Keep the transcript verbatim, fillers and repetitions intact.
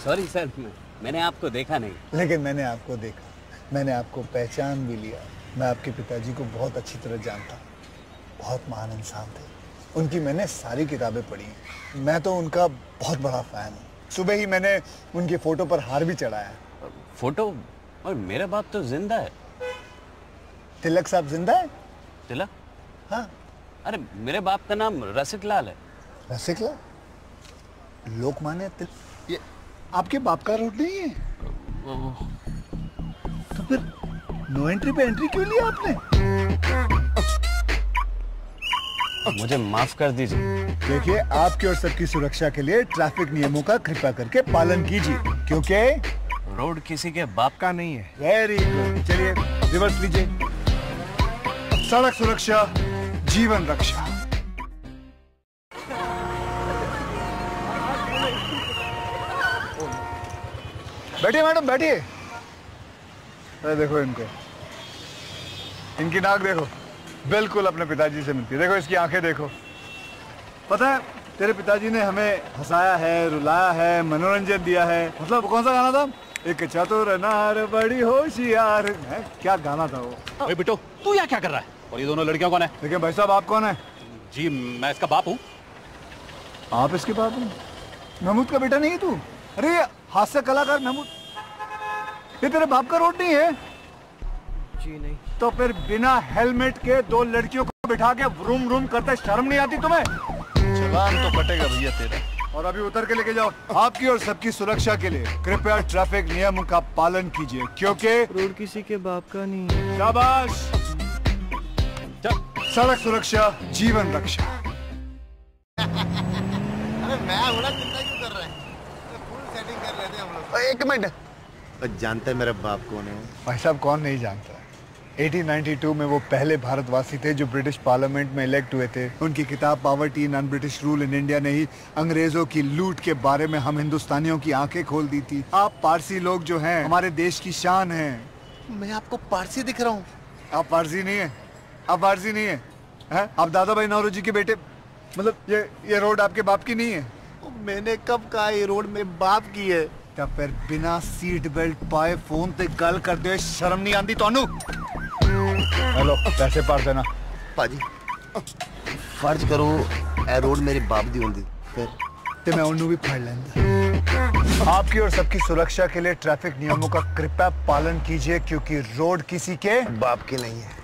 Sorry sir, मैंने आपको देखा नहीं। लेकिन मैंने आपको देखा, मैंने आपको पहचान भी लिया। मैं आपके पिताजी को बहुत अच्छी तरह जानता हूँ, बहुत महान इंसान थे। उनकी मैंने सारी किताबें पढ़ी हैं। मैं तो उनका बहुत बड़ा फैन हूँ। सुबह ही मैंने उनकी फोटो पर हार भी चढ़ाया। फोटो? और मेरा बाप तो जिंदा है। तिलक साहब जिंदा है? तिलक? हाँ। अरे मेरे बाप का नाम रसिक लाल है। रसिक लाल? लोकमान्य तिलक? ये आपके बाप का रोड नहीं है? तो फिर नो एंट्री पे एंट्री क्यों लिया आपने? मुझे माफ कर दीजिए। देखिए, आपकी और सबकी सुरक्षा के लिए ट्रैफिक नियमों का कृपया करके पालन कीजिए, क्योंकि रोड किसी के बाप का नहीं है। Very good. चलिए रिवर्स लीजिए। सड़क सुरक्षा, जीवन रक्षा। बैठिए मैडम, बैठिए। अरे देखो इनको, इनकी नाक देखो, बिल्कुल अपने पिताजी से मिलती है। देखो इसकी आंखें देखो। पता है, तेरे पिताजी ने हमें हंसाया है, रुलाया है, मनोरंजन दिया है। मतलब कौन सा गाना था? एक चतुर नार बड़ी होशियार, क्या गाना था वो? ओए बिट्टू, तू यहाँ क्या कर रहा है? और ये दोनों लड़कियां कौन है? देखिए भाई साहब, आप कौन है? जी मैं इसका बाप हूँ। आप इसके बाप हैं? महमूद का बेटा नहीं है तू? अरे हास्य कलाकार महमूद, ये तेरे बाप का रोड नहीं है? जी नहीं। तो फिर बिना हेलमेट के दो लड़कियों को बिठा के व्रूम व्रूम करते शर्म नहीं आती तुम्हें? चलान तो कटेगा भैया तेरा। और अभी उतर के लेके जाओ। आपकी और सबकी सुरक्षा के लिए कृपया ट्रैफिक नियमों का पालन कीजिए, क्योंकि रोड किसी के बाप का नहीं है। शाबाश। सड़क सुरक्षा, जीवन रक्षा। अरे मैं बड़ा चिंता क्यों कर रहे हैं? फुल सेटिंग कर रहे थे हम लोग। एक मिनट, जानते हैं मेरा बाप कौन है? भाई साहब, कौन नहीं जानता? अठारह सौ बानवे में वो पहले भारतवासी थे जो ब्रिटिश पार्लियामेंट में इलेक्ट हुए थे। उनकी किताब poverty in un British rule in India ने ही अंग्रेजों की लूट के बारे में हम हिंदुस्तानियों की आंखें खोल दी थी। आप पारसी लोग जो हैं, हमारे देश की शान हैं। मैं आपको पारसी दिख रहा हूँ? आप पारसी नहीं है, आप पारसी नहीं है, है? आप दादा भाई नौरोजी के बेटे। मतलब ये ये रोड आपके बाप की नहीं है? मैंने कब कहा ये रोड मेरे बाप की है? तब फिर बिना सीट बेल्ट पाए फोन पे गल कर दे, शर्म नहीं आती तोनू? हेलो, पैसे पार देना। पाजी फर्ज करो ए रोड मेरे बाप दी होंदी, फिर ते मैं उन्हें भी फाड़ लेंदा। आपकी और सबकी सुरक्षा के लिए ट्रैफिक नियमों का कृपया पालन कीजिए, क्योंकि रोड किसी के बाप के नहीं है।